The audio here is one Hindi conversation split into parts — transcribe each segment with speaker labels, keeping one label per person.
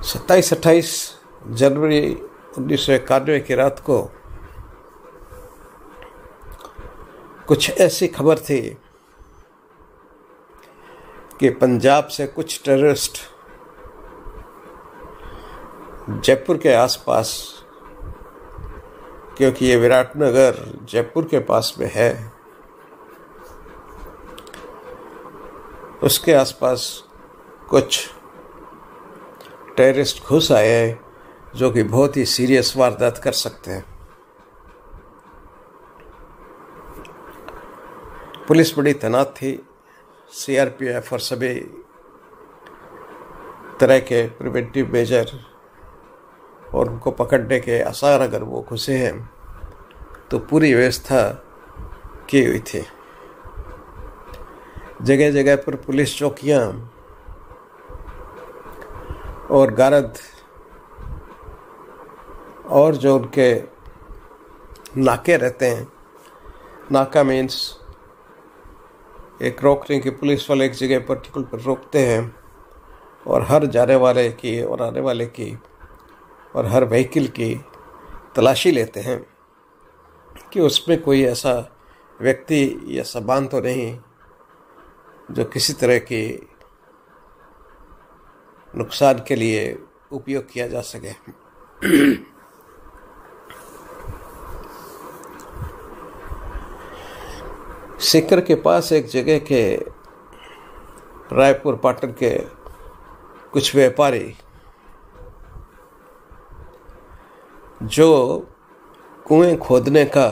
Speaker 1: 27-28 जनवरी 1991 की रात को कुछ ऐसी खबर थी कि पंजाब से कुछ टेररिस्ट जयपुर के आसपास, क्योंकि ये विराटनगर जयपुर के पास में है, उसके आसपास कुछ टेररिस्ट घुस आए हैं जो कि बहुत ही सीरियस वारदात कर सकते हैं। पुलिस बड़ी तैनात थी, सीआरपीएफ और सभी तरह के प्रिवेंटिव मेजर, और उनको पकड़ने के आसार अगर वो घुसे हैं तो पूरी व्यवस्था की हुई थी। जगह जगह पर पुलिस चौकियां और गारद और जो उनके नाके रहते हैं, नाका मीन्स एक रोकने की, पुलिस वाले एक जगह पर्टिकुलर पर रोकते हैं और हर जाने वाले की और आने वाले की और हर व्हीकल की तलाशी लेते हैं कि उसमें कोई ऐसा व्यक्ति या सामान तो नहीं जो किसी तरह की नुकसान के लिए उपयोग किया जा सके। सीकर के पास एक जगह के रायपुर पाटन के कुछ व्यापारी जो कुएं खोदने का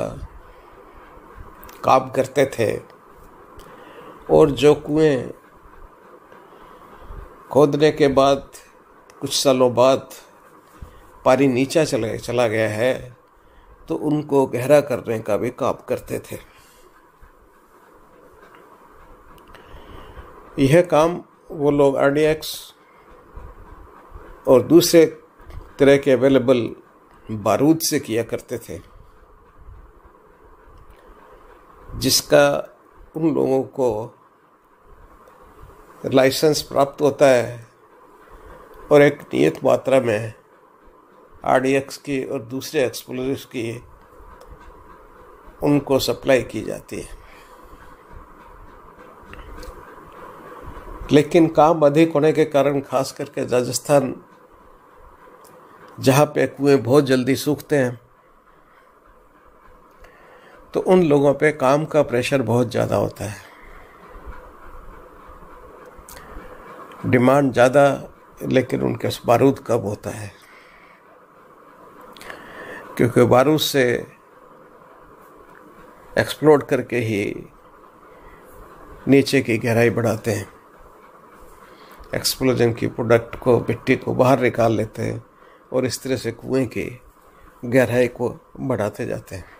Speaker 1: काम करते थे और जो कुएं खोदने के बाद कुछ सालों बाद पानी नीचा चला गया है तो उनको गहरा करने का भी काम करते थे। यह काम वो लोग आरडीएक्स और दूसरे तरह के अवेलेबल बारूद से किया करते थे, जिसका उन लोगों को लाइसेंस प्राप्त होता है और एक नियत मात्रा में आरडीएक्स की और दूसरे एक्सप्लोजिव्स की उनको सप्लाई की जाती है। लेकिन काम अधिक होने के कारण, खास करके राजस्थान जहाँ पे कुएं बहुत जल्दी सूखते हैं, तो उन लोगों पे काम का प्रेशर बहुत ज़्यादा होता है। डिमांड ज़्यादा, लेकिन उनके बारूद कम होता है, क्योंकि बारूद से एक्सप्लोड करके ही नीचे की गहराई बढ़ाते हैं, एक्सप्लोजन की प्रोडक्ट को, मिट्टी को बाहर निकाल लेते हैं और इस तरह से कुएं की गहराई को बढ़ाते जाते हैं।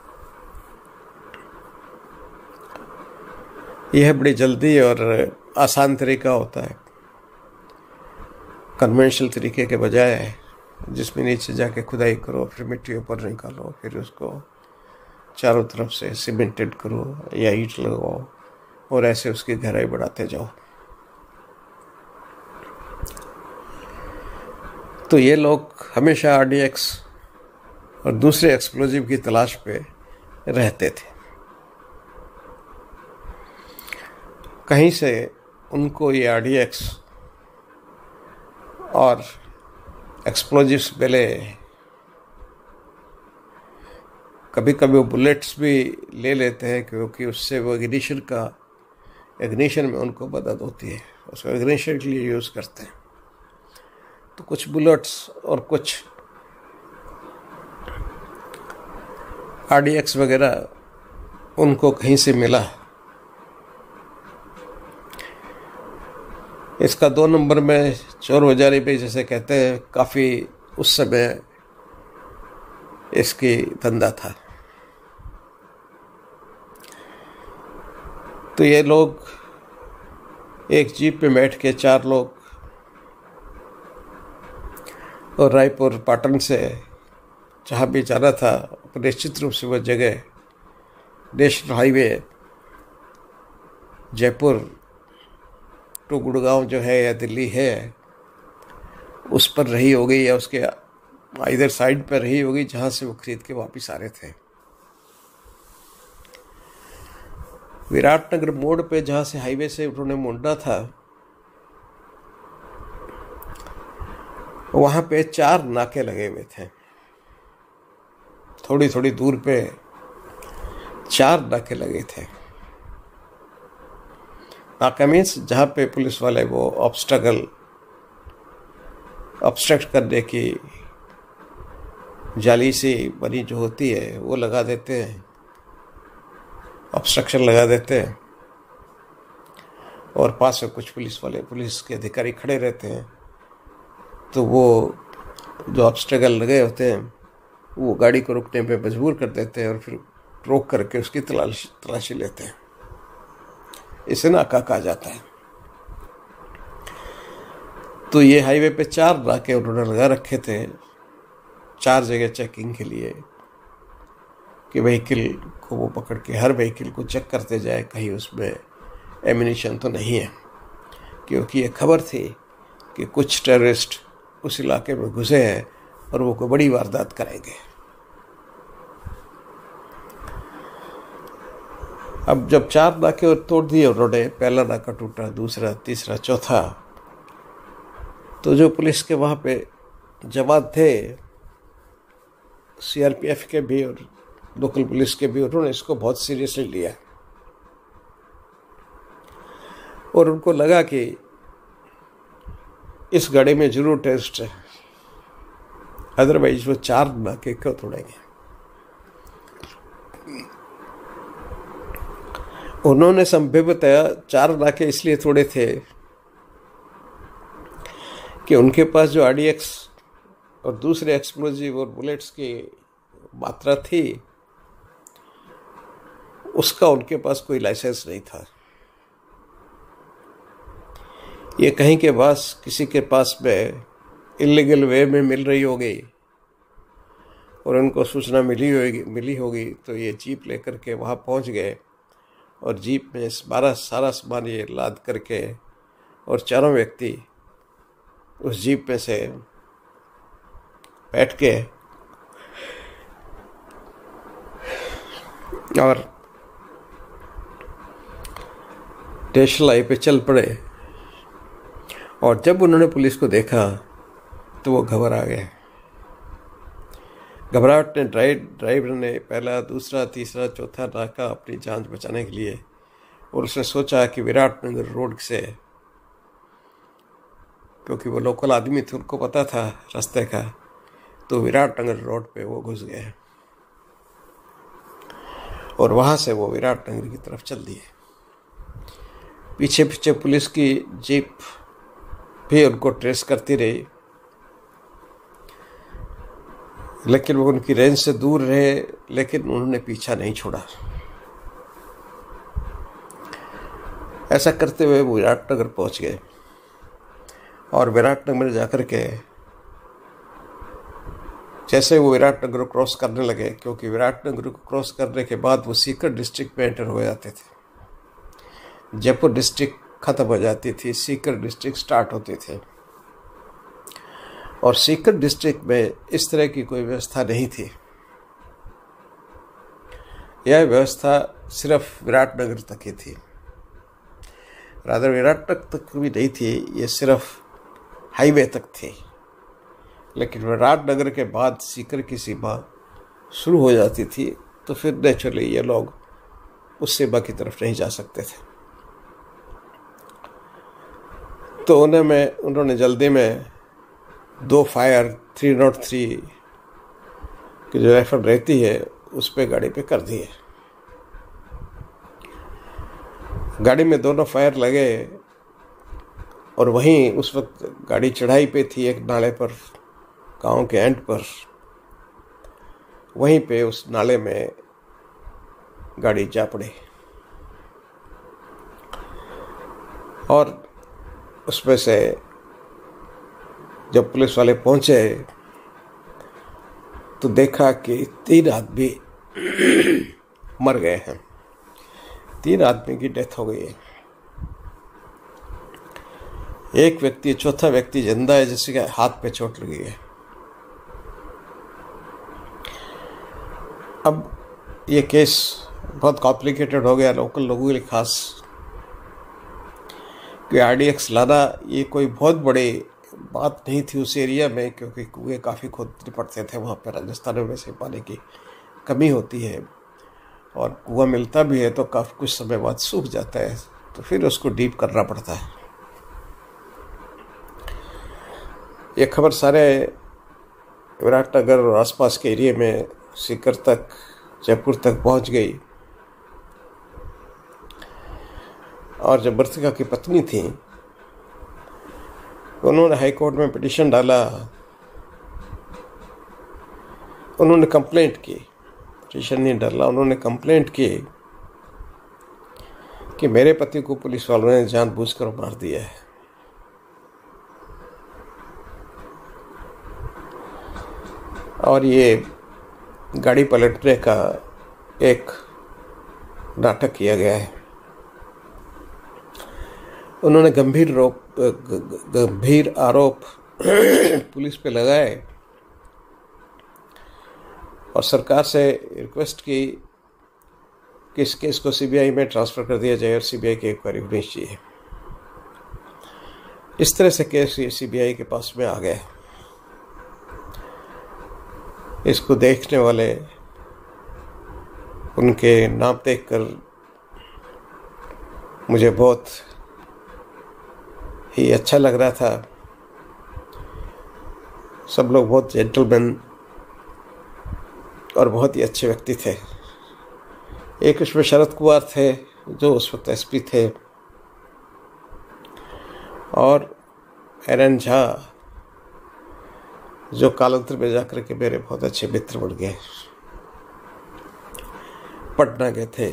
Speaker 1: यह बड़ी जल्दी और आसान तरीका होता है, कन्वेंशनल तरीके के बजाय, जिसमें नीचे जाके खुदाई करो, फिर मिट्टी ऊपर निकालो, फिर उसको चारों तरफ से सीमेंटेड करो या ईंट लगाओ और ऐसे उसकी गहराई बढ़ाते जाओ। तो ये लोग हमेशा आरडीएक्स और दूसरे एक्सप्लोजिव की तलाश पे रहते थे। कहीं से उनको ये आरडीएक्स और एक्सप्लोजिव्स मिले, कभी कभी वो बुलेट्स भी ले लेते हैं, क्योंकि उससे वो इग्निशन में उनको मदद होती है, उसको इग्निशन के लिए यूज़ करते हैं। तो कुछ बुलेट्स और कुछ आरडीएक्स वगैरह उनको कहीं से मिला। इसका 2 नंबर में चोर बाजारी भी जैसे कहते हैं, काफ़ी उस समय इसकी धंधा था। तो ये लोग एक जीप पे बैठ के 4 लोग और रायपुर पाटन से जहाँ भी जाना था, निश्चित रूप से वह जगह national highway Jaipur to Gurgaon जो है या दिल्ली है, उस पर रही होगी या उसके इधर साइड पर रही होगी जहां से वो खरीद के वापस आ रहे थे। विराटनगर मोड़ पे जहां से हाईवे से उन्होंने मुड़ना था, वहां पे 4 नाके लगे हुए थे। थोड़ी थोड़ी दूर पे 4 नाके लगे थे। नाका मीन्स जहां पे पुलिस वाले वो ऑब्स्ट्रक्ट करने की जाली सी बनी जो होती है वो लगा देते हैं, ऑब्स्ट्रक्शन लगा देते हैं, और पास में कुछ पुलिस के अधिकारी खड़े रहते हैं। तो वो जो ऑब्स्ट्रकल लगे होते हैं वो गाड़ी को रुकने पे मजबूर कर देते हैं और फिर रोक करके उसकी तलाशी लेते हैं। इसे नाका कहा जाता है। तो ये हाईवे पे 4 नाके उन्होंने लगा रखे थे, 4 जगह चेकिंग के लिए, कि व्हीकल को वो पकड़ के हर व्हीकल को चेक करते जाए कहीं उसमें एमिनिशन तो नहीं है, क्योंकि ये खबर थी कि कुछ टेररिस्ट उस इलाके में घुसे हैं और वो कोई बड़ी वारदात करेंगे। अब जब 4 नाके तोड़ दिए उन्होंने, पहला नाका टूटा, दूसरा, तीसरा, चौथा, तो जो पुलिस के वहाँ पे जवान थे, सीआरपीएफ के भी और लोकल पुलिस के भी, उन्होंने इसको बहुत सीरियसली लिया और उनको लगा कि इस गाड़ी में जरूर टेररिस्ट है, अदरवाइज वो 4 नाके क्यों तोड़ेंगे। उन्होंने संभवतः 4 नाके इसलिए तोड़े थे कि उनके पास जो आरडीएक्स और दूसरे एक्सप्लोजिव और बुलेट्स की मात्रा थी उसका उनके पास कोई लाइसेंस नहीं था। ये कहीं के पास किसी के पास में इलीगल वे में मिल रही होगी और उनको सूचना मिली होगी, तो ये जीप लेकर के वहाँ पहुँच गए और जीप में सारा सामान ये लाद करके और चारों व्यक्ति उस जीप में से बैठ के और नेशनल हाईवे पे चल पड़े। और जब उन्होंने पुलिस को देखा तो वो घबरा गए। घबराहट ने ड्राइवर ने पहला, दूसरा, तीसरा, चौथा नाका अपनी जान बचाने के लिए, और उसने सोचा कि विराटनगर रोड से, क्योंकि वो लोकल आदमी थे, उनको पता था रास्ते का, तो विराटनगर रोड पे वो घुस गए और वहाँ से वो विराटनगर की तरफ चल दिए। पीछे पीछे पुलिस की जीप भी उनको ट्रेस करती रही, लेकिन वो उनकी रेंज से दूर रहे, लेकिन उन्होंने पीछा नहीं छोड़ा। ऐसा करते हुए वो विराटनगर पहुंच गए और विराटनगर जाकर के जैसे वो विराटनगर को क्रॉस करने लगे, क्योंकि विराटनगर को क्रॉस करने के बाद वो सीकर डिस्ट्रिक्ट में एंटर हो जाते थे। जयपुर डिस्ट्रिक्ट खत्म हो जाती थी, सीकर डिस्ट्रिक्ट स्टार्ट होते थे। और सीकर डिस्ट्रिक्ट में इस तरह की कोई व्यवस्था नहीं थी। यह व्यवस्था सिर्फ विराटनगर तक ही थी। रादर विराटनगर तक भी नहीं थी, ये सिर्फ हाईवे तक थी। लेकिन विराटनगर के बाद सीकर की सीमा शुरू हो जाती थी, तो फिर नेचुरली ये लोग उस सीमा की तरफ नहीं जा सकते थे। तो उन्होंने जल्दी में 2 फायर 303 की जो राइफल रहती है उस पे गाड़ी पे कर दिए। गाड़ी में दोनों फायर लगे और वहीं उस वक्त गाड़ी चढ़ाई पे थी एक नाले पर, गांव के एंड पर। वहीं पे उस नाले में गाड़ी जा पड़ी और उसमें से जब पुलिस वाले पहुंचे तो देखा कि 3 आदमी मर गए हैं, 3 आदमी की डेथ हो गई है। एक व्यक्ति, चौथा व्यक्ति जिंदा है जिसके हाथ पे चोट लगी है। अब ये केस बहुत कॉम्प्लिकेटेड हो गया लोकल लोगों के लिए खास, कि RDX लाना ये कोई बहुत बड़ी बात नहीं थी उस एरिया में, क्योंकि कुएँ काफ़ी खोदने पड़ते थे वहाँ पर। राजस्थान में वैसे पानी की कमी होती है और कुआं मिलता भी है तो काफ़ी कुछ समय बाद सूख जाता है, तो फिर उसको डीप करना पड़ता है। ये खबर सारे विराटनगर और आसपास के एरिया में, सीकर तक, जयपुर तक पहुंच गई। और जो मृतका की पत्नी थी उन्होंने हाई कोर्ट में पिटीशन डाला, उन्होंने कंप्लेंट की, पिटीशन नहीं डाला, उन्होंने कंप्लेंट की कि मेरे पति को पुलिस वालों ने जानबूझकर मार दिया है। और ये गाड़ी पलटने का एक नाटक किया गया है। उन्होंने गंभीर आरोप पुलिस पे लगाए और सरकार से रिक्वेस्ट की कि इस केस को CBI में ट्रांसफ़र कर दिया जाए और CBI की इंक्वायरी होनी चाहिए। इस तरह से केस CBI के पास में आ गया। इसको देखने वाले, उनके नाम देखकर मुझे बहुत ही अच्छा लग रहा था। सब लोग बहुत जेंटलमैन और बहुत ही अच्छे व्यक्ति थे। एक उसमें शरद कुमार थे जो उस वक्त SP थे, और एरन झा जो कालांतर में जाकर के मेरे बहुत अच्छे मित्र बन गए, पटना गए थे।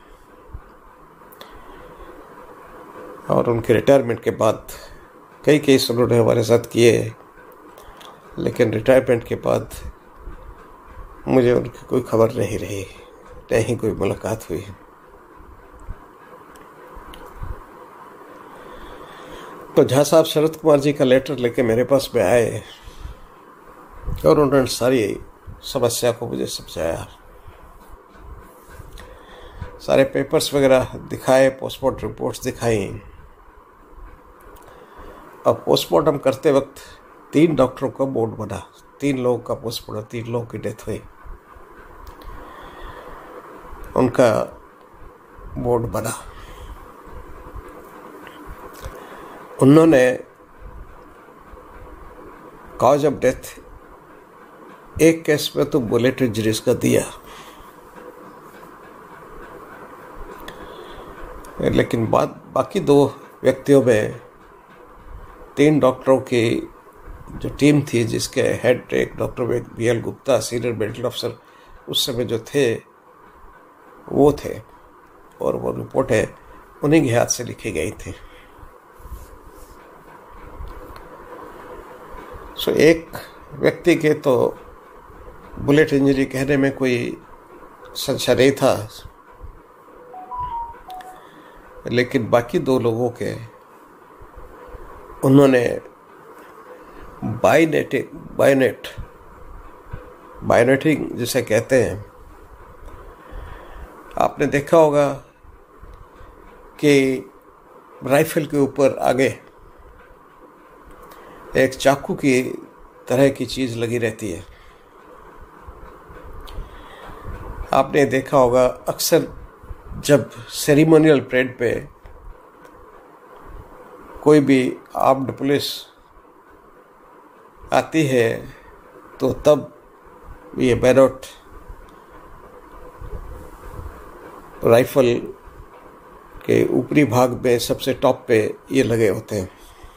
Speaker 1: और उनके रिटायरमेंट के बाद कई केस उन्होंने हमारे साथ किए, लेकिन रिटायरमेंट के बाद मुझे उनकी कोई खबर नहीं रही, नहीं कोई मुलाकात हुई। तो झा साहब शरद कुमार जी का लेटर लेके मेरे पास में आए और उन्होंने सारी समस्या को मुझे समझाया, सारे पेपर्स वगैरह दिखाए, पोस्टमार्टम रिपोर्ट्स दिखाई। अब पोस्टमार्टम करते वक्त 3 डॉक्टरों का बोर्ड बना, 3 लोगों का पोस्टमार्टम, 3 लोगों की डेथ हुई, उनका बोर्ड बना। उन्होंने कॉज ऑफ डेथ एक केस में तो बुलेट इंजरीज का दिया, लेकिन बाकी 2 व्यक्तियों में 3 डॉक्टरों की जो टीम थी, जिसके हेड एक doctor BL Gupta, senior medical officer उस समय जो थे वो थे, और वो रिपोर्टें उन्हीं के हाथ से लिखी गई थी। सो एक व्यक्ति के तो बुलेट इंजरी कहने में कोई संशय नहीं था, लेकिन बाकी 2 लोगों के उन्होंने बायोनेटिंग जिसे कहते हैं, आपने देखा होगा कि राइफल के ऊपर आगे एक चाकू की तरह की चीज़ लगी रहती है। आपने देखा होगा अक्सर जब सेरेमोनियल परेड पे कोई भी आर्म्ड पुलिस आती है तो तब ये बैरोट राइफल के ऊपरी भाग में सबसे टॉप पे ये लगे होते हैं।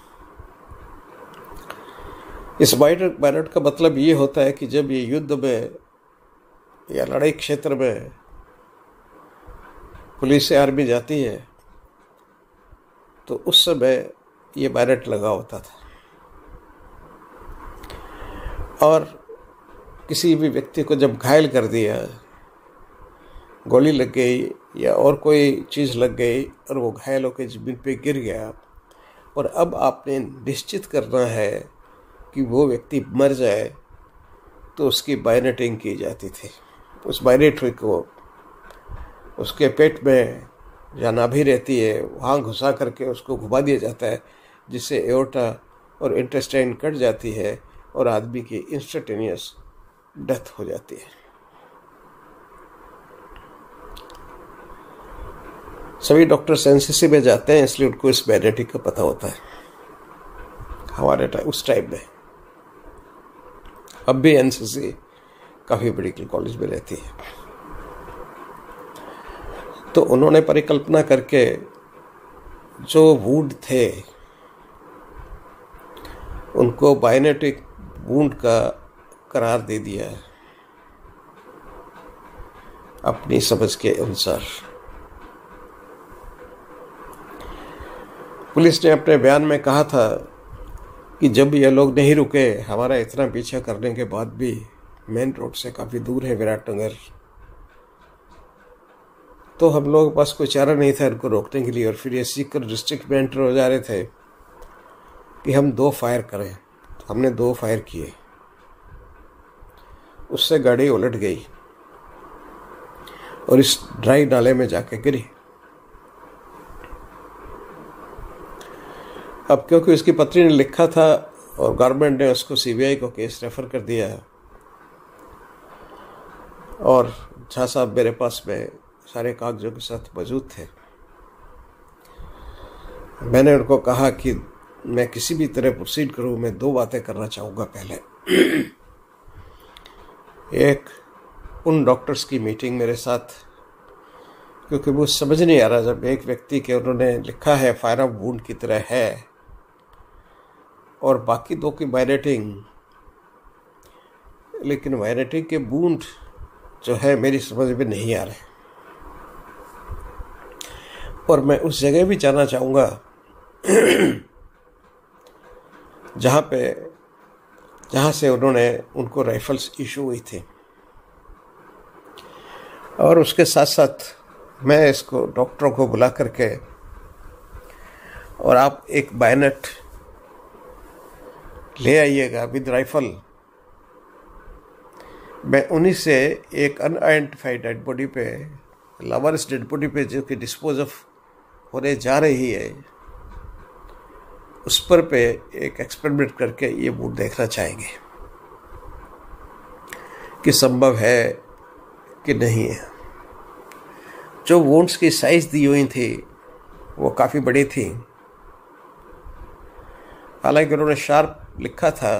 Speaker 1: इस बैरोट का मतलब ये होता है कि जब ये युद्ध में या लड़ाई क्षेत्र में पुलिस से आर्मी जाती है तो उस समय ये बैरेट लगा होता था, और किसी भी व्यक्ति को जब घायल कर दिया, गोली लग गई या और कोई चीज़ लग गई और वो घायल होकर ज़मीन पे गिर गया, और अब आपने निश्चित करना है कि वो व्यक्ति मर जाए, तो उसकी बायोनेटिंग की जाती थी। उस बायोनेट्री को उसके पेट में या नाभि रहती है, वहाँ घुसा करके उसको घुमा दिया जाता है, जिससे एओर्टा और इंटेस्टाइन कट जाती है और आदमी की इंस्टेंटेनियस डेथ हो जाती है। सभी डॉक्टर एनसीसी में जाते हैं, इसलिए उनको इस बायोनेटिक का पता होता है। हमारे उस टाइम में, अब भी एनसीसी काफ़ी मेडिकल कॉलेज में रहती है। तो उन्होंने परिकल्पना करके जो वुंड थे उनको बायोनेटिक वुंड का करार दे दिया है अपनी समझ के अनुसार। पुलिस ने अपने बयान में कहा था कि जब ये लोग नहीं रुके, हमारा इतना पीछा करने के बाद भी, मेन रोड से काफ़ी दूर है विराटनगर, तो हम लोगों के पास कोई चारा नहीं था इनको रोकने के लिए। और फिर ये सीकर डिस्ट्रिक्ट में एंटर हो जा रहे थे कि हम 2 फायर करें। हमने 2 फायर किए, उससे गाड़ी उलट गई और इस ड्राई नाले में जाके गिरी। अब क्योंकि उसकी पत्नी ने लिखा था और गवर्नमेंट ने उसको सीबीआई को केस रेफर कर दिया है, और झा साहब मेरे पास में सारे कागजों के साथ मौजूद थे। मैंने उनको कहा कि मैं किसी भी तरह प्रोसीड करूं, मैं 2 बातें करना चाहूँगा। पहले एक, उन डॉक्टर्स की मीटिंग मेरे साथ, क्योंकि वो समझ नहीं आ रहा, जब एक व्यक्ति के उन्होंने लिखा है फायर ऑफ वुंड की तरह है और बाकी 2 की बायोनेटिंग, लेकिन बायोनेटिंग के वुंड जो है मेरी समझ में नहीं आ रहे। और मैं उस जगह भी जाना चाहूँगा जहाँ से उनको राइफल्स इशू हुई थी। और उसके साथ साथ मैं इसको डॉक्टरों को बुला करके, और आप एक बायोनेट ले आइएगा विद राइफल, मैं उन्हीं से एक अनआइडेंटिफाइड डेड बॉडी पे, लावारिस डेड बॉडी पे जो कि डिस्पोज ऑफ होने जा रही है, उस पर पे एक एक्सपेरिमेंट करके ये वुंड देखना चाहेंगे कि संभव है कि नहीं है। जो वुंड्स की साइज दी हुई थी वो काफ़ी बड़ी थी, हालांकि उन्होंने शार्प लिखा था,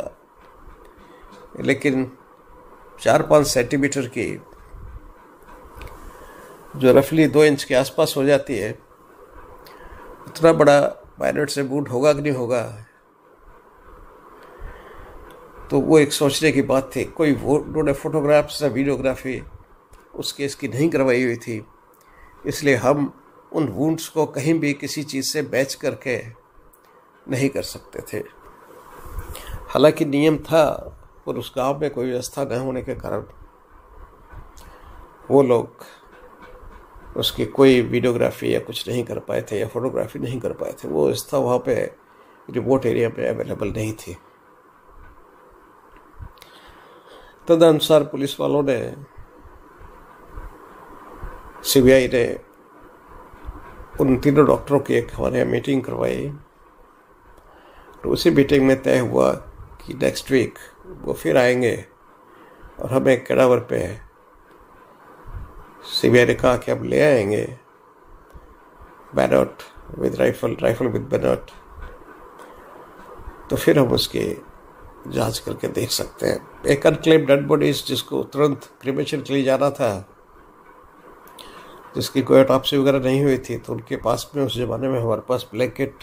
Speaker 1: लेकिन 4-5 सेंटीमीटर की, जो रफली 2 इंच के आसपास हो जाती है, उतना बड़ा बायोनेट से वुंड होगा कि नहीं होगा, तो वो एक सोचने की बात थी। कोई उन्होंने फोटोग्राफ्स या वीडियोग्राफी उस केस की नहीं करवाई हुई थी, इसलिए हम उन वुंड्स को कहीं भी किसी चीज़ से बैच करके नहीं कर सकते थे। हालांकि नियम था, पर उस गांव में कोई व्यवस्था न होने के कारण वो लोग उसकी कोई वीडियोग्राफी या कुछ नहीं कर पाए थे, या फोटोग्राफी नहीं कर पाए थे। वो व्यवस्था वहाँ पे रिमोट एरिया में अवेलेबल नहीं थी। तदनुसार पुलिस वालों ने, सीबीआई ने उन तीनों डॉक्टरों की एक हमारे यहाँ मीटिंग करवाई। तो उसी मीटिंग में तय हुआ कि नेक्स्ट वीक वो फिर आएंगे और हमें कैडावर पे सीबीआई ने कहा कि अब ले आएंगे bayonet with rifle with bayonet, तो फिर हम उसकी जांच करके देख सकते हैं। एक अनक्लेम्ड डेड बॉडीज जिसको तुरंत क्रिमेशन के लिए जाना था, जिसकी कोई ऑटोप्सी वगैरह नहीं हुई थी, तो उनके पास में उस ज़माने में हमारे पास ब्लैंकेट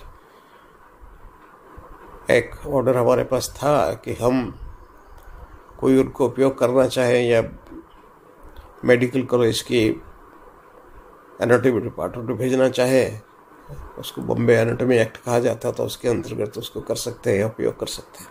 Speaker 1: एक ऑर्डर हमारे पास था कि हम कोई उनको उपयोग करना चाहे या मेडिकल कॉलेज की एनाटॉमी डिपार्टमेंट में भेजना चाहे, उसको बॉम्बे एनाटॉमी एक्ट कहा जाता था, उसके अंतर्गत उसको कर सकते हैं या उपयोग कर सकते हैं।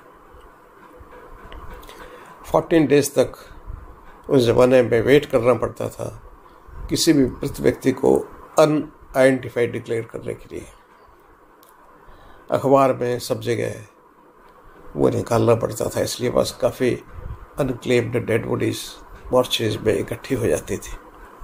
Speaker 1: 14 डेज तक उस ज़माने में वेट करना पड़ता था किसी भी मृत व्यक्ति को अनआइडेंटिफाइड डिक्लेयर करने के लिए। अखबार में सब जगह वो निकालना पड़ता था, इसलिए बस काफ़ी अनक्लेम्ड डेड बॉडीज मॉर्चरीज में इकट्ठी हो जाती थी।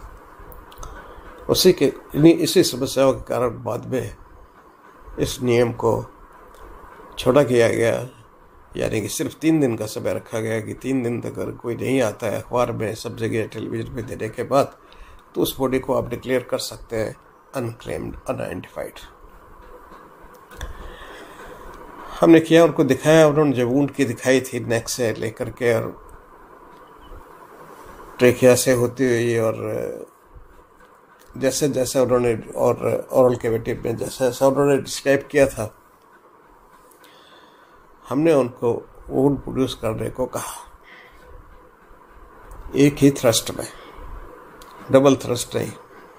Speaker 1: इसी समस्याओं के कारण बाद में इस नियम को छोटा किया गया, यानी कि सिर्फ 3 दिन का समय रखा गया कि 3 दिन तक अगर कोई नहीं आता है अखबार में, सब जगह टेलीविज़न में देने के बाद, तो उस बॉडी को आप डिक्लेयर कर सकते हैं अनक्लेम्ड, अनआइडेंटिफाइड। हमने किया, उनको दिखाया, उन्होंने जो वुंड की दिखाई थी नेक से लेकर के और ट्रेकिया से होती हुई, और जैसे जैसे उन्होंने और ओरल कैविटी में जैसा उन्होंने डिस्क्राइब किया था, हमने उनको वुंड प्रोड्यूस करने को कहा, एक ही थ्रस्ट में, डबल थ्रस्ट नहीं,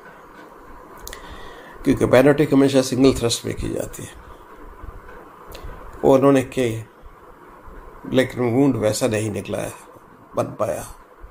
Speaker 1: क्योंकि बैनोटिक हमेशा सिंगल थ्रस्ट में की जाती है। वो उन्होंने की, लेकिन वुंड वैसा नहीं निकला है, बन पाया।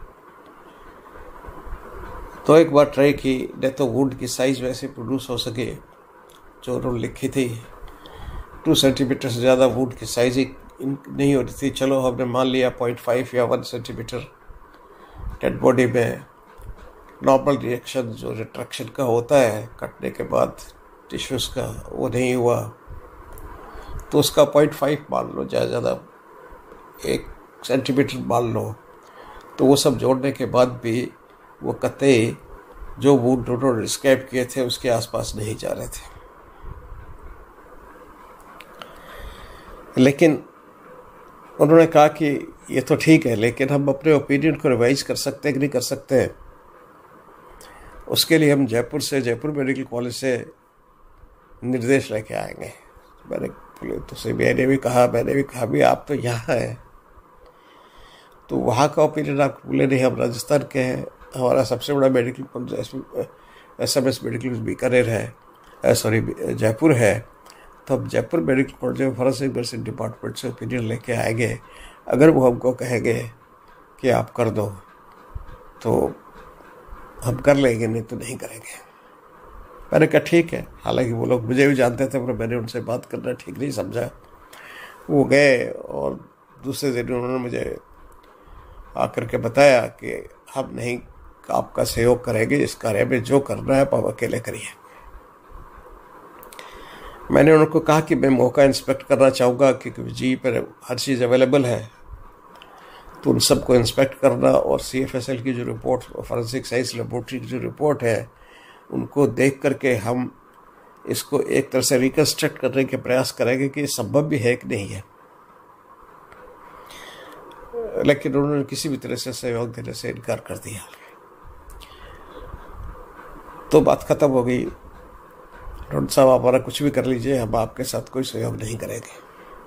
Speaker 1: तो एक बार ट्राई की, नहीं तो वुंड की साइज वैसे प्रोड्यूस हो सके जो उन्होंने लिखी थी, 2 सेंटीमीटर से ज़्यादा वुंड की साइज ही नहीं हो रही थी। चलो हमने मान लिया 0.5 या 1 सेंटीमीटर डेड बॉडी में नॉर्मल रिएक्शन जो रिट्रैक्शन का होता है कटने के बाद टिश्यूज़ का, वो नहीं हुआ, तो उसका 0.5 मान लो, ज़्यादा 1 सेंटीमीटर मान लो। तो वो सब जोड़ने के बाद भी वो कतई जो वुंड उन्होंने डिस्क्राइब किए थे उसके आसपास नहीं जा रहे थे। लेकिन उन्होंने कहा कि ये तो ठीक है, लेकिन हम अपने ओपिनियन को रिवाइज कर सकते हैं कि नहीं कर सकते हैं। उसके लिए हम जयपुर मेडिकल कॉलेज से निर्देश लेके आएंगे। मैंने मैंने भी कहा भी आप तो यहाँ हैं, तो वहाँ का ओपिनियन आप बोले नहीं, हम राजस्थान के हैं, हमारा सबसे बड़ा medical college SMS medical Bikaner है, जयपुर है, तो हम जयपुर मेडिकल कॉलेज में फॉरेंसिक मेडिसिन डिपार्टमेंट से ओपिनियन लेके आएंगे। अगर वो हमको कहेंगे कि आप कर दो तो हम कर लेंगे, नहीं तो नहीं करेंगे। मैंने कहा ठीक है, हालांकि वो लोग मुझे भी जानते थे, पर मैंने उनसे बात करना ठीक नहीं समझा। वो गए और दूसरे दिन उन्होंने मुझे आकर के बताया कि हम नहीं आपका सहयोग करेंगे, इस कार्य में जो करना है आप अकेले करिए। मैंने उनको कहा कि मैं मौका इंस्पेक्ट करना चाहूँगा, क्योंकि जी पर हर चीज़ अवेलेबल है, तो उन सबको इंस्पेक्ट करना और CFSL की जो रिपोर्ट, फॉरेंसिक साइंस लेबोरेटरी की जो रिपोर्ट है, उनको देख करके हम इसको एक तरह से रिकन्स्ट्रक्ट करने के प्रयास करेंगे कि संभव भी है कि नहीं है। लेकिन उन्होंने किसी भी तरह से सहयोग देने से इनकार कर दिया। तो बात खत्म हो गई। डॉक्टर साहब आप हमारा कुछ भी कर लीजिए, हम आपके साथ कोई सहयोग नहीं करेंगे।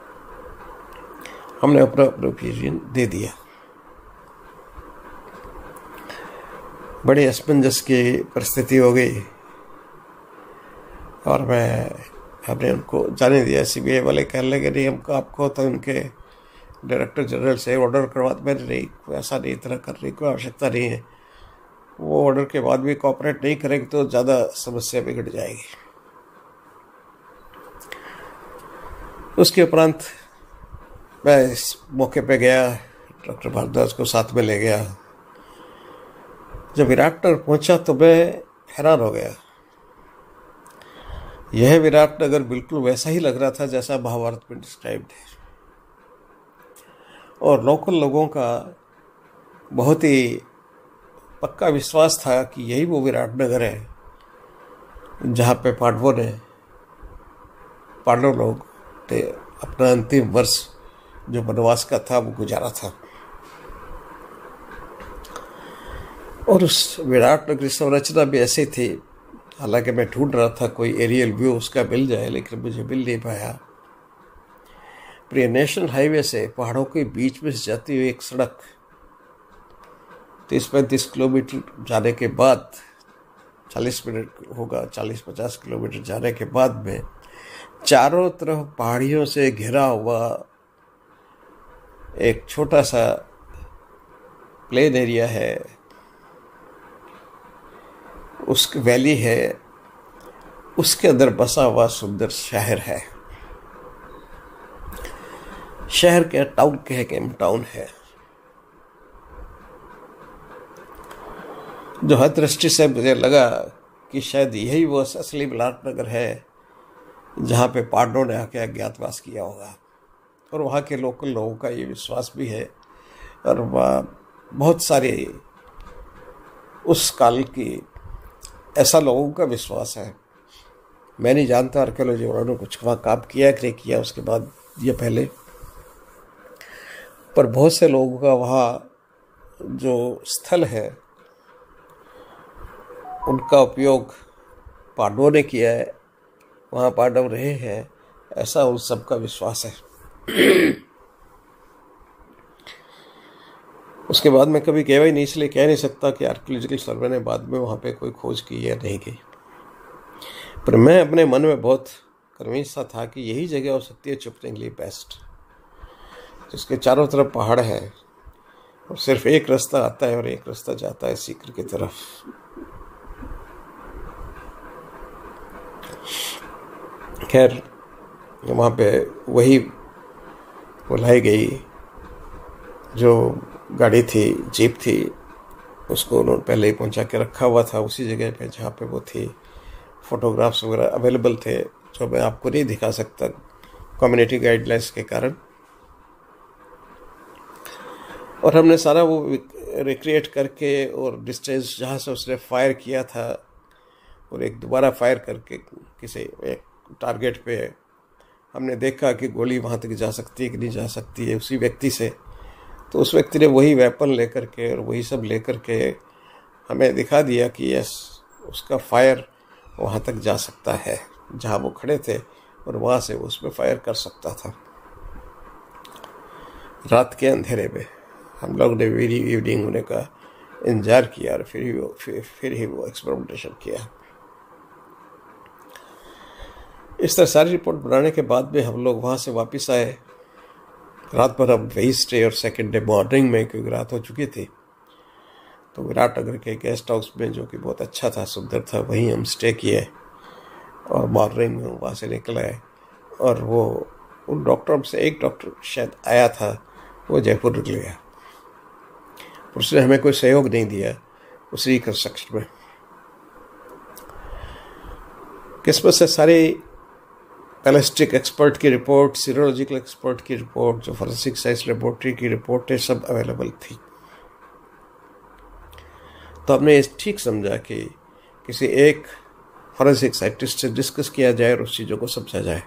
Speaker 1: हमने अपना ओपिनियन दे दिया। बड़ी असमंजस की परिस्थिति हो गई और हमने उनको जाने दिया। CBI वाले कहने लगे नहीं, हमको आपको तो उनके डायरेक्टर जनरल से ऑर्डर करवा, मैंने नहीं, ऐसा नहीं, इतना करने की आवश्यकता नहीं है। वो ऑर्डर के बाद भी कोऑपरेट नहीं करेंगे तो ज़्यादा समस्या बिगड़ जाएगी। उसके उपरांत मैं इस मौके पे गया, डॉक्टर भारद्वाज को साथ में ले गया। जब विराटनगर पहुंचा तो मैं हैरान हो गया। यह विराटनगर बिल्कुल वैसा ही लग रहा था जैसा महाभारत में डिस्क्राइब्ड है, और लोकल लोगों का बहुत ही पक्का विश्वास था कि यही वो विराटनगर है जहाँ पे पांडव लोग ने अपना अंतिम वर्ष जो वनवास का था वो गुजारा था। और उस विराटनगर की संरचना भी ऐसी थी, हालांकि मैं ढूंढ रहा था कोई एरियल व्यू उसका मिल जाए, लेकिन मुझे मिल नहीं पाया। प्रिय नेशनल हाईवे से पहाड़ों के बीच में से जाती हुई एक सड़क 30-35 किलोमीटर जाने के बाद, 40 मिनट होगा, 40-50 किलोमीटर जाने के बाद में चारों तरफ पहाड़ियों से घिरा हुआ एक छोटा सा प्लेन एरिया है, उसकी वैली है, उसके अंदर बसा हुआ सुंदर शहर है। शहर के टाउन के टाउन है, जो हर दृष्टि से मुझे लगा कि शायद यही वो असली विराटनगर है जहाँ पे पांडवों ने आके अज्ञातवास किया होगा। और वहाँ के लोकल लोगों का ये विश्वास भी है, और बहुत सारे उस काल की ऐसा लोगों का विश्वास है। मैं नहीं जानता आर्कियोलॉजी वालों ने कुछ वहाँ काम किया कि नहीं किया उसके बाद ये पहले, पर बहुत से लोगों का वहाँ जो स्थल है उनका उपयोग पांडवों ने किया है, वहाँ पांडव रहे हैं, ऐसा उन सबका विश्वास है। उसके बाद मैं कभी कह ही नहीं, इसलिए कह नहीं सकता कि आर्कियोलॉजिकल सर्वे ने बाद में वहाँ पे कोई खोज की या नहीं की, पर मैं अपने मन में बहुत कन्विंस सा था कि यही जगह हो सकती है छुपने के लिए बेस्ट, जिसके चारों तरफ पहाड़ है और सिर्फ एक रास्ता आता है और एक रास्ता जाता है सीकर की तरफ। खैर वहाँ पे वही बुलाई गई जो गाड़ी थी, जीप थी, उसको उन्होंने पहले ही पहुँचा के रखा हुआ था उसी जगह पे जहाँ पे वो थी। फोटोग्राफ्स वगैरह अवेलेबल थे जो मैं आपको नहीं दिखा सकता कम्युनिटी गाइडलाइंस के कारण, और हमने सारा वो रिक्रिएट करके और डिस्टेंस जहाँ से उसने फायर किया था और एक दोबारा फायर करके किसी एक टारगेट पे हमने देखा कि गोली वहाँ तक जा सकती है कि नहीं जा सकती है उसी व्यक्ति से। तो उस व्यक्ति ने वही वेपन लेकर के और वही सब लेकर के हमें दिखा दिया कि यस, उसका फायर वहाँ तक जा सकता है जहाँ वो खड़े थे और वहाँ से वो उसमें फायर कर सकता था। रात के अंधेरे में हम लोग ने वेरी इवनिंग होने का इंतजार किया और फिर ही वो एक्सपेरिमेंटेशन किया। इस तरह सारी रिपोर्ट बनाने के बाद में हम लोग वहाँ से वापस आए। रात भर हम वही स्टे, और सेकेंड डे मॉर्निंग में क्योंकि रात हो चुकी थी तो विराटनगर के गेस्ट हाउस में, जो कि बहुत अच्छा था, सुंदर था, वहीं हम स्टे किए और मॉर्निंग में वहाँ से निकल आए। और वो उन डॉक्टरों से एक डॉक्टर शायद आया था, वो जयपुर निकल गया, उसने हमें कोई सहयोग नहीं दिया उस रिकंस्ट्रक्शन में। किस्मत से सारी बैलिस्टिक एक्सपर्ट की रिपोर्ट, सीरोलॉजिकल एक्सपर्ट की रिपोर्ट, जो फॉरेंसिक साइंस लेबोरेटरी की रिपोर्टें सब अवेलेबल थी। तो हमने ठीक समझा कि किसी एक फॉरेंसिक साइंटिस्ट से डिस्कस किया जाए और उस चीज़ों को समझा जाए।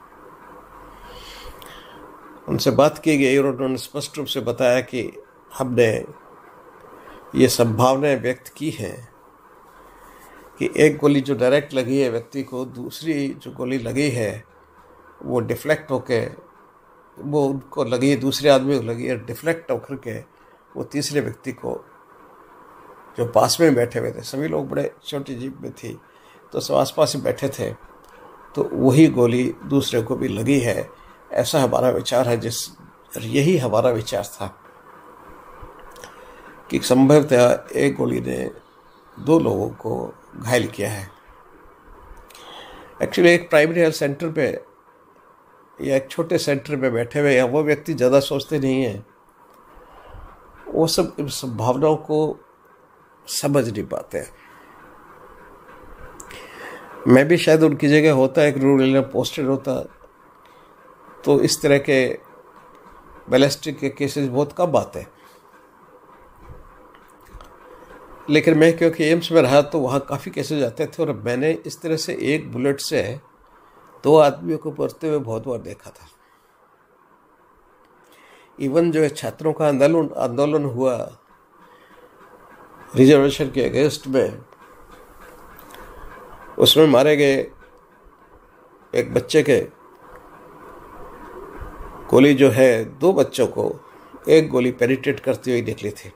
Speaker 1: उनसे बात की गई और उन्होंने स्पष्ट रूप से बताया कि हमने ये संभावनाएं व्यक्त की हैं कि एक गोली जो डायरेक्ट लगी है व्यक्ति को, दूसरी जो गोली लगी है वो डिफ्लेक्ट होके वो उनको लगी, दूसरे आदमी को लगी और डिफ्लेक्ट होकर के वो तीसरे व्यक्ति को जो पास में बैठे हुए थे, सभी लोग बड़े छोटी जीप में थी तो सब आसपास ही बैठे थे, तो वही गोली दूसरे को भी लगी है, ऐसा हमारा विचार है। यही हमारा विचार था कि संभवतः एक गोली ने 2 लोगों को घायल किया है। एक्चुअली एक प्राइमरी हेल्थ सेंटर पे या एक छोटे सेंटर पे बैठे हुए या वो व्यक्ति ज़्यादा सोचते नहीं हैं, वो सब इन संभावनाओं को समझ नहीं पाते हैं। मैं भी शायद उनकी जगह होता, एक रूरल एरिया पोस्टेड होता, तो इस तरह के बैलिस्टिक के केसेस बहुत कम आते हैं। लेकिन मैं क्योंकि एम्स में रहा तो वहाँ काफ़ी केसेज आते थे और मैंने इस तरह से एक बुलेट से 2 आदमियों को मरते हुए बहुत बार देखा था। इवन जो छात्रों का आंदोलन हुआ रिजर्वेशन के अगेंस्ट में, उसमें मारे गए एक बच्चे के गोली जो है 2 बच्चों को एक गोली पेनिट्रेट करती हुई निकली थी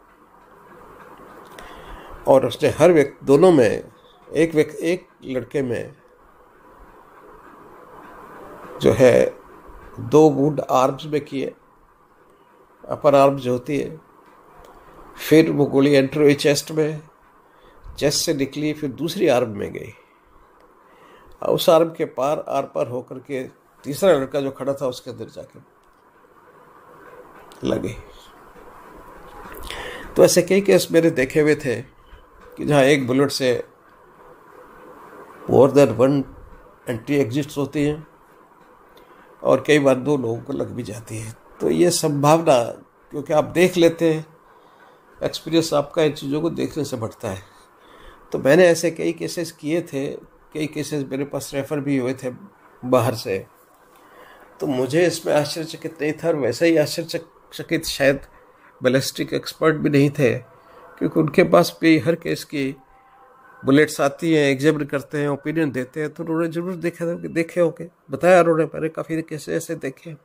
Speaker 1: और उसने हर व्यक्ति दोनों में एक लड़के में जो है 2 वुंड आर्म्स में किए, अपर आर्म जो होती है, फिर वो गोली एंटर हुई चेस्ट में, चेस्ट से निकली फिर दूसरी आर्म में गई, उस आर्म के आर पार होकर के तीसरा लड़का जो खड़ा था उसके अंदर जाके लगी। तो ऐसे कई केस मेरे देखे हुए थे कि जहाँ एक बुलेट से मोर देन 1 एंट्री एग्जिट्स होती हैं और कई बार 2 लोगों को लग भी जाती है। तो ये संभावना, क्योंकि आप देख लेते हैं, एक्सपीरियंस आपका इन चीज़ों को देखने से बढ़ता है। तो मैंने ऐसे कई केसेस किए थे, कई केसेस मेरे पास रेफ़र भी हुए थे बाहर से। तो मुझे इसमें आश्चर्यचकित नहीं था, और वैसे ही आश्चर्यचकित शायद बैलिस्टिक एक्सपर्ट भी नहीं थे, क्योंकि उनके पास भी हर केस की बुलेट्स आती हैं, एग्जामिन करते हैं, ओपिनियन देते हैं। तो उन्होंने जरूर देखे होंगे, बताया उन्होंने, मैंने काफ़ी केस ऐसे देखे।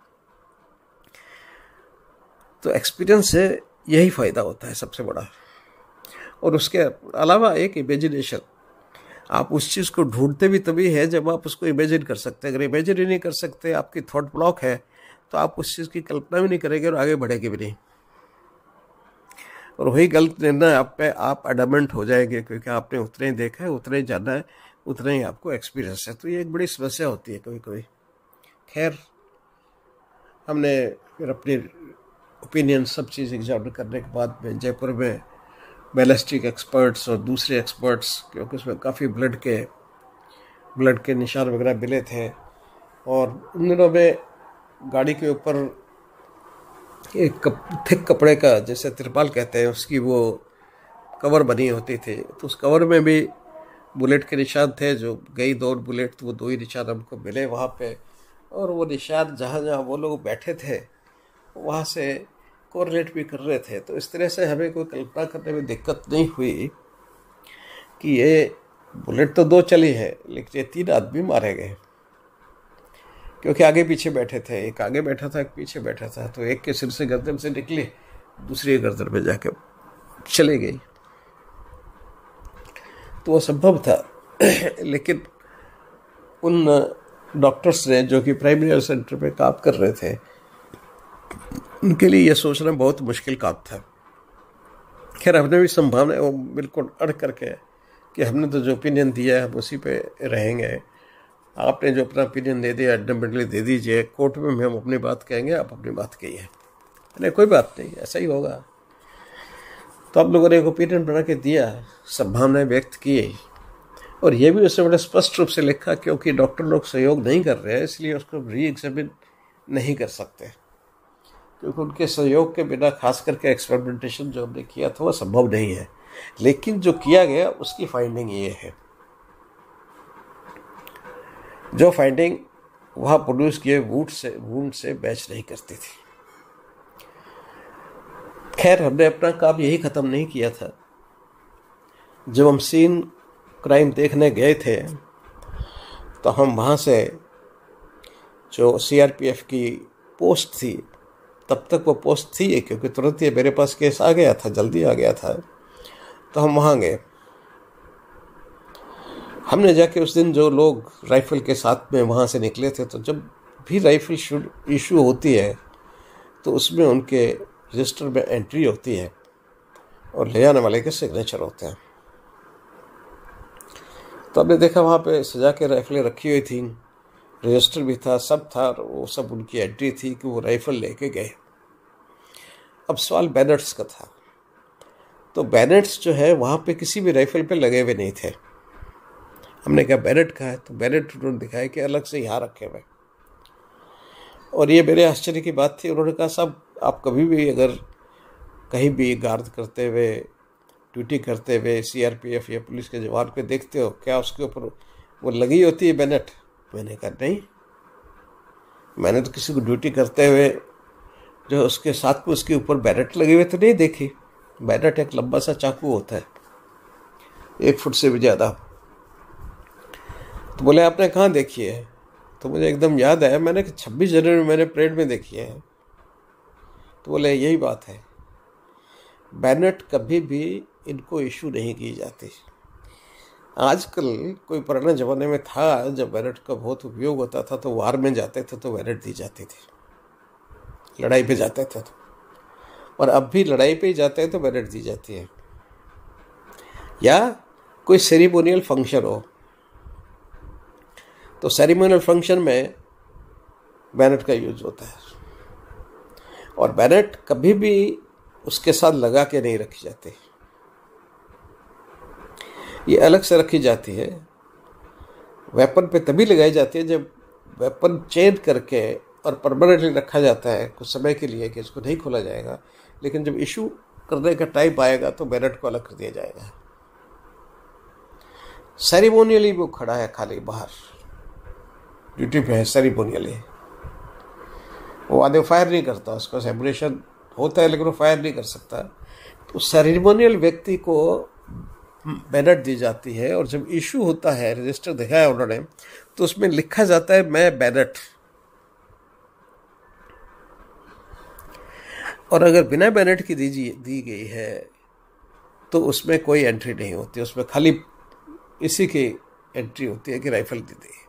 Speaker 1: तो एक्सपीरियंस से यही फ़ायदा होता है सबसे बड़ा। और उसके अलावा एक इमेजिनेशन, आप उस चीज़ को ढूंढते भी तभी है जब आप उसको इमेजिन कर सकते हैं। अगर इमेजिन ही नहीं कर सकते, आपकी थॉट ब्लॉक है, तो आप उस चीज़ की कल्पना भी नहीं करेंगे और आगे बढ़ेंगे भी नहीं। और वही गलत निर्णय आप पे आप एडमेंट हो जाएंगे, क्योंकि आपने उतना ही देखा है, उतना ही जाना है, उतना ही आपको एक्सपीरियंस है। तो ये एक बड़ी समस्या होती है कभी कभी। खैर, हमने फिर अपनी ओपिनियन सब चीज़ एग्जामिन करने के बाद में जयपुर में बैलिस्टिक एक्सपर्ट्स और दूसरे एक्सपर्ट्स, क्योंकि उसमें काफ़ी ब्लड के निशान वगैरह मिले थे, और उन दिनों में गाड़ी के ऊपर एक थिक कपड़े का, जैसे तिरपाल कहते हैं, उसकी वो कवर बनी होती थी। तो उस कवर में भी बुलेट के निशान थे। जो गई 2 बुलेट, तो वो 2 ही निशान हमको मिले वहाँ पे। और वो निशान जहाँ जहाँ वो लोग बैठे थे वहाँ से कोरिलेट भी कर रहे थे। तो इस तरह से हमें कोई कल्पना करने में दिक्कत नहीं हुई कि ये बुलेट तो 2 चली है, लेकिन ये 3 आदमी मारे गए, क्योंकि आगे पीछे बैठे थे। एक आगे बैठा था, एक पीछे बैठा था। तो एक के सिर से गर्दन से निकली, दूसरी गर्दन में जाके चली गई। तो वो संभव था। लेकिन उन डॉक्टर्स ने, जो कि प्राइमरी हेल्थ सेंटर पे काम कर रहे थे, उनके लिए यह सोचना बहुत मुश्किल काम था। खैर, हमने भी संभावना वो बिल्कुल अड़ करके कि हमने तो जो ओपिनियन दिया है हम उसी पे रहेंगे, आपने जो अपना ओपिनियन दे दिया एडमेंटली दे दीजिए, कोर्ट में हम अपनी बात कहेंगे, आप अपनी बात कहिए। नहीं, कोई बात नहीं, ऐसा ही होगा। तो आप लोगों ने एक ओपिनियन बना के दिया, संभावनाएं व्यक्त की, और ये भी उसने बड़े स्पष्ट रूप से लिखा, क्योंकि डॉक्टर लोग सहयोग नहीं कर रहे हैं, इसलिए उसको री एग्जामिन नहीं कर सकते, क्योंकि उनके सहयोग के बिना खास करके एक्सपेरिमेंटेशन जो हमने किया था वो संभव नहीं है। लेकिन जो किया गया उसकी फाइंडिंग ये है, जो फाइंडिंग वहाँ प्रोड्यूस किए वुंड से मैच नहीं करती थी। खैर, हमने अपना काम यही ख़त्म नहीं किया था। जब हम सीन क्राइम देखने गए थे, तो हम वहाँ से जो सीआरपीएफ की पोस्ट थी, तब तक वो पोस्ट थी, क्योंकि तुरंत ही मेरे पास केस आ गया था, जल्दी आ गया था, तो हम वहाँ गए। हमने जाके उस दिन जो लोग राइफ़ल के साथ में वहाँ से निकले थे, तो जब भी राइफ़ल इशू होती है तो उसमें उनके रजिस्टर में एंट्री होती है और ले जाने वाले के सिग्नेचर होते हैं। तो हमने देखा वहाँ पे सजा के राइफ़लें रखी हुई थी, रजिस्टर भी था, सब था, और वो सब उनकी एंट्री थी कि वो राइफ़ल लेके गए। अब सवाल बैनर्स का था। तो बैनर्स जो है वहाँ पे किसी भी राइफ़ल पे लगे हुए नहीं थे। हमने कहा बैनट कहाँ है, तो बैनट उन्होंने दिखाया कि अलग से यहाँ रखे हुए। और ये मेरे आश्चर्य की बात थी। उन्होंने कहा, साहब आप कभी भी अगर कहीं भी गार्ड करते हुए, ड्यूटी करते हुए सीआरपीएफ या पुलिस के जवान को देखते हो, क्या उसके ऊपर वो लगी होती है बैनट? मैंने कहा नहीं, मैंने तो किसी को ड्यूटी करते हुए जो उसके साथ में उसके ऊपर बैनट लगे हुए तो नहीं देखी। बैनट एक लंबा सा चाकू होता है, 1 फुट से भी ज़्यादा। तो बोले आपने कहाँ देखी है? तो मुझे एकदम याद आया, मैंने 26 जनवरी में मैंने परेड में देखी है। तो बोले यही बात है, बैनट कभी भी इनको इशू नहीं की जाती। आजकल कोई पुराने ज़माने में था जब बैनट का बहुत उपयोग होता था, तो वार में जाते थे तो बैनट दी जाती थी, लड़ाई पे जाते थे तो, और अब भी लड़ाई पे ही जाते हैं तो बैनट दी जाती है। या कोई सेरेमोनियल फंक्शन हो, तो सेरेमोनियल फंक्शन में बैनट का यूज होता है। और बैरेट कभी भी उसके साथ लगा के नहीं रखी जाती, ये अलग से रखी जाती है। वेपन पे तभी लगाई जाती है जब वेपन चेंज करके और परमानेंटली रखा जाता है कुछ समय के लिए कि इसको नहीं खोला जाएगा, लेकिन जब इशू करने का टाइम आएगा तो बैरेट को अलग कर दिया जाएगा। सेरेमोनियली वो खड़ा है खाली बाहर, ड्यूटी पे है सेरेमोनियली, वो आधे फायर नहीं करता, उसका सेपरेशन होता है लेकिन वो फायर नहीं कर सकता। तो सेरेमोनियल व्यक्ति को बैनर दी जाती है, और जब इशू होता है, रजिस्टर दिखाया उन्होंने, तो उसमें लिखा जाता है मैं बैनट। और अगर बिना बैनट की दी गई है तो उसमें कोई एंट्री नहीं होती, उसमें खाली इसी की एंट्री होती है कि राइफल दी थी।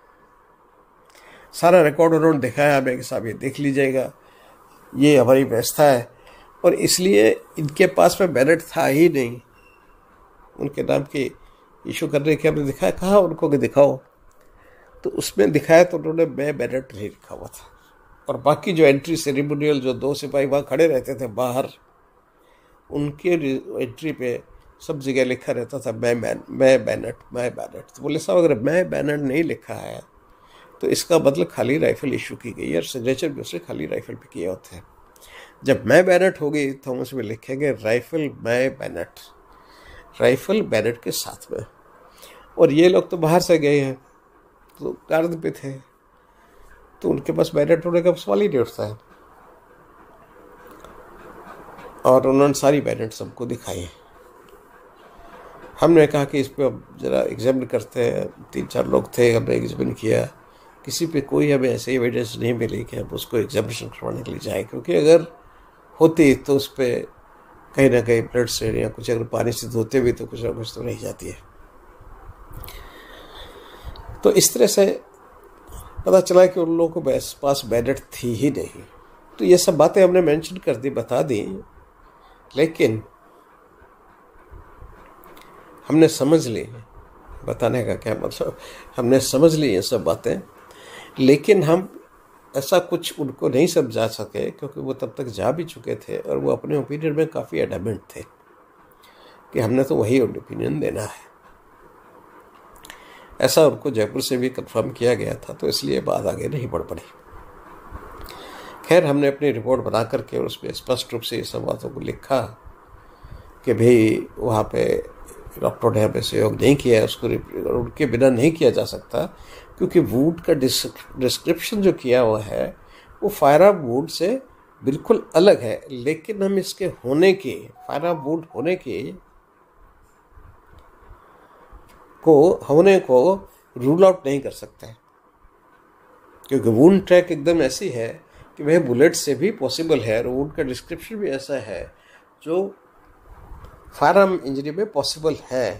Speaker 1: सारा रिकॉर्ड उन्होंने दिखाया हमें कि साहब ये देख लीजिएगा, ये हमारी व्यवस्था है। और इसलिए इनके पास में बैनट था ही नहीं, उनके नाम की इशू करने के हमने दिखाया, कहा उनको कि दिखाओ, तो उसमें दिखाया तो उन्होंने मैं बैनट नहीं लिखा हुआ था। और बाकी जो एंट्री सेरेमोनियल जो 2 सिपाही वहाँ खड़े रहते थे बाहर, उनके एंट्री पे सब जगह लिखा रहता था मैं बैनट, मैं बैनट। तो बोले साहब अगर मैं बैनट नहीं लिखा है तो इसका मतलब खाली राइफल इशू की गई है, और सिग्नेचर भी उसने खाली राइफल पे किए होते हैं। जब मैं बैनट होगी तो हम उसमें लिखेंगे राइफल मैं बैनट, राइफल बैनट के साथ में। और ये लोग तो बाहर से गए हैं, तो गार्ड पे थे, तो उनके पास बैनट होने का सवाल ही नहीं उठता है। और उन्होंने सारी बैनट सबको दिखाई। हमने कहा कि इस पर अब ज़रा एग्जामिन करते हैं, 3-4 लोग थे, हमने एग्जामिन किया, किसी पे कोई हमें ऐसे एविडेंस नहीं मिली कि हम उसको एग्जामिनेशन करवाने के लिए जाएँ, क्योंकि अगर होती तो उस पर कहीं ना कहीं ब्लड से या कुछ अगर पानी से धोते भी तो कुछ ना कुछ तो रह जाती है। तो इस तरह से पता चला कि उन लोगों को पास बैनट थी ही नहीं। तो ये सब बातें हमने मेंशन कर दी, बता दी, लेकिन हमने समझ ली, बताने का क्या मतलब, हमने समझ ली ये सब बातें, लेकिन हम ऐसा कुछ उनको नहीं समझा सके क्योंकि वो तब तक जा भी चुके थे और वो अपने ओपिनियन में काफ़ी एडमेंट थे कि हमने तो वही ओपिनियन देना है। ऐसा उनको जयपुर से भी कंफर्म किया गया था, तो इसलिए बात आगे नहीं बढ़ पड़ी। खैर हमने अपनी रिपोर्ट बना करके और उसमें स्पष्ट रूप से ये सब बातों को लिखा कि भाई वहाँ पे डॉक्टर ने हमें सहयोग नहीं किया है, उसको उनके बिना नहीं किया जा सकता, क्योंकि वुड का डिस्क्रिप्शन जो किया हुआ है वो फायर ऑफ वुड से बिल्कुल अलग है, लेकिन हम इसके होने के, फायर ऑफ वुड होने को रूल आउट नहीं कर सकते, क्योंकि वुंड ट्रैक एकदम ऐसी है कि वह बुलेट से भी पॉसिबल है, और वुड का डिस्क्रिप्शन भी ऐसा है जो फायर आर्म इंजरी में पॉसिबल है।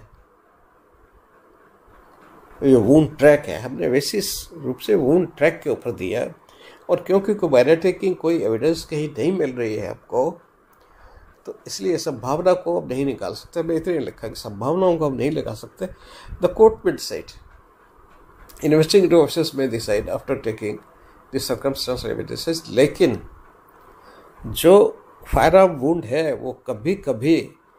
Speaker 1: ये वुंड ट्रैक है, हमने वैसे रूप से वुंड ट्रैक के ऊपर दिया, और क्योंकि बैरेटिक की कोई एविडेंस कहीं नहीं मिल रही है आपको, तो इसलिए संभावना को अब नहीं निकाल सकते। मैं इतने लिखा कि संभावनाओं को हम नहीं लगा सकते। द कोर्ट में डिसाइड, इन्वेस्टिगेटिव ऑफिसर्स में decide after taking the circumstantial evidences, लेकिन जो फायर ऑफ वुंड है वो कभी कभी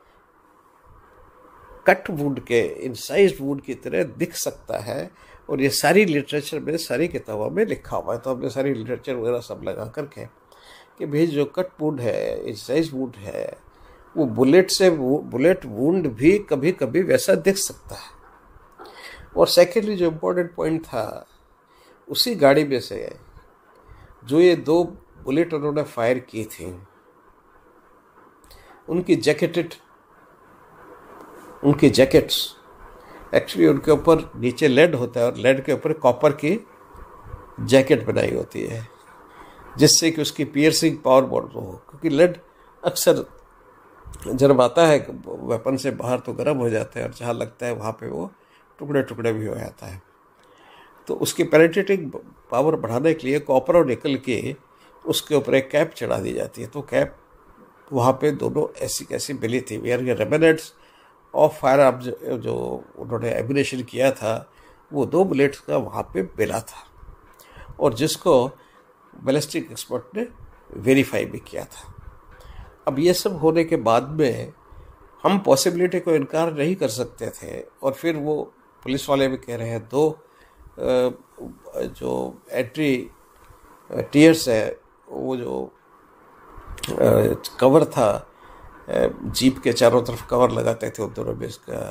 Speaker 1: कट वुड के, इंसाइज्ड वुड की तरह दिख सकता है, और ये सारी लिटरेचर में, सारी किताबों में लिखा हुआ है। तो हमने सारी लिटरेचर वगैरह सब लगा करके कि भाई जो कट वुड है, इंसाइज्ड वुड है, वो बुलेट वुंड भी कभी कभी वैसा दिख सकता है। और सेकेंडली जो इम्पोर्टेंट पॉइंट था, उसी गाड़ी में से जो ये 2 बुलेट उन्होंने फायर की थी, उनकी जैकेट्स एक्चुअली उनके ऊपर नीचे लेड होता है और लेड के ऊपर कॉपर की जैकेट बनाई होती है, जिससे कि उसकी पियर्सिंग पावर बहुत हो, क्योंकि लेड अक्सर जब आता है वेपन से बाहर तो गर्म हो जाता है, और जहाँ लगता है वहाँ पे वो टुकड़े टुकड़े भी हो जाता है। तो उसकी पेनिट्रेटिंग पावर बढ़ाने के लिए कॉपर और निकल के उसके ऊपर एक कैप चढ़ा दी जाती है। तो कैप वहाँ पे दोनों ऐसी कैसी मिली थी, यार ये रेमिनेंट्स ऑफ फायर आर्म जो उन्होंने एम्यूनेशन किया था, वो 2 बुलेट्स का वहाँ पे मिला था, और जिसको बैलिस्टिक एक्सपर्ट ने वेरीफाई भी किया था। अब ये सब होने के बाद में हम पॉसिबिलिटी को इनकार नहीं कर सकते थे, और फिर वो पुलिस वाले भी कह रहे हैं 2 जो एंट्री टीयर्स है, वो जो कवर था, जीप के चारों तरफ कवर लगाते थे उन दोनों में, इसका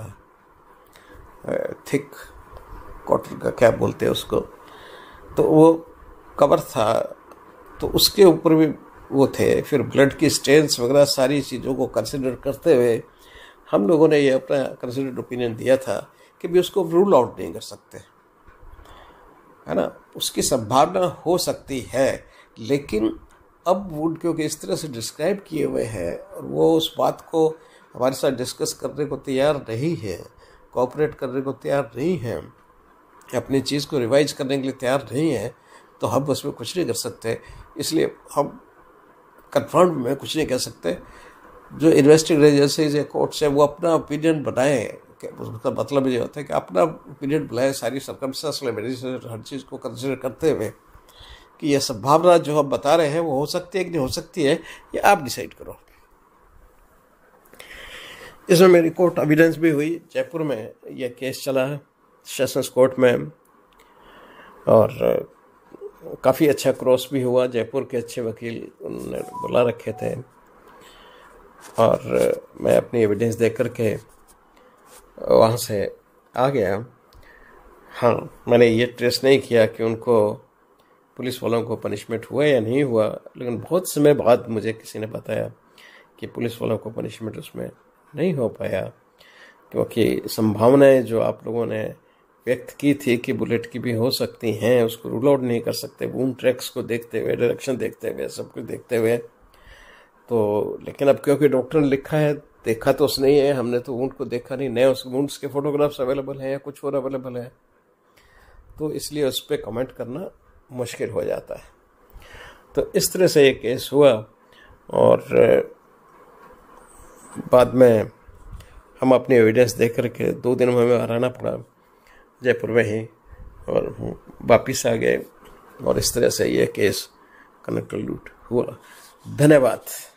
Speaker 1: थिक कॉटन का क्या बोलते हैं उसको, तो वो कवर था, तो उसके ऊपर भी वो थे। फिर ब्लड की स्टेन्स वगैरह सारी चीज़ों को कंसिडर करते हुए हम लोगों ने ये अपना कंसिडर्ड ओपिनियन दिया था कि भी उसको रूल आउट नहीं कर सकते, है ना। उसकी संभावना हो सकती है, लेकिन अब वो क्योंकि इस तरह से डिस्क्राइब किए हुए हैं और वो उस बात को हमारे साथ डिस्कस करने को तैयार नहीं है, कोऑपरेट करने को तैयार नहीं है, अपनी चीज़ को रिवाइज करने के लिए तैयार नहीं है, तो हम उसमें कुछ नहीं कर सकते। इसलिए हम कन्फर्म में कुछ नहीं कह सकते। जो इन्वेस्टिगेटिंग एजेंसीज या कोर्ट्स है वो अपना ओपिनियन बनाए, उसका मतलब ये होता है कि अपना ओपिनियन बनाए, सारी सर्कमस्टेंस हर चीज़ को कंसिडर करते हुए कि यह संभावना जो हम बता रहे हैं वो हो सकती है कि नहीं हो सकती है, ये आप डिसाइड करो। इसमें मेरी कोर्ट एविडेंस भी हुई। जयपुर में यह केस चला है सेशंस कोर्ट में, और काफ़ी अच्छा क्रॉस भी हुआ। जयपुर के अच्छे वकील उन्होंने बुला रखे थे, और मैं अपनी एविडेंस देख करके वहाँ से आ गया। हाँ, मैंने ये ट्रेस नहीं किया कि उनको पुलिस वालों को पनिशमेंट हुआ या नहीं हुआ, लेकिन बहुत समय बाद मुझे किसी ने बताया कि पुलिस वालों को पनिशमेंट उसमें नहीं हो पाया, क्योंकि संभावनाएं जो आप लोगों ने व्यक्त की थी कि बुलेट की भी हो सकती हैं, उसको रूल आउट नहीं कर सकते वूंड ट्रैक्स को देखते हुए, डायरेक्शन देखते हुए, सब कुछ देखते हुए। तो लेकिन अब क्योंकि डॉक्टर ने लिखा है, देखा तो उसने ही है, हमने तो वूंड को देखा नहीं, नए उस वूंड्स के फोटोग्राफ्स अवेलेबल हैं या कुछ और अवेलेबल है, तो इसलिए उस पर कमेंट करना मुश्किल हो जाता है। तो इस तरह से ये केस हुआ, और बाद में हम अपनी एविडेंस देख करके 2 दिन में हमें रहना पड़ा जयपुर में ही, और वापिस आ गए, और इस तरह से ये केस कंक्लूड हुआ। धन्यवाद।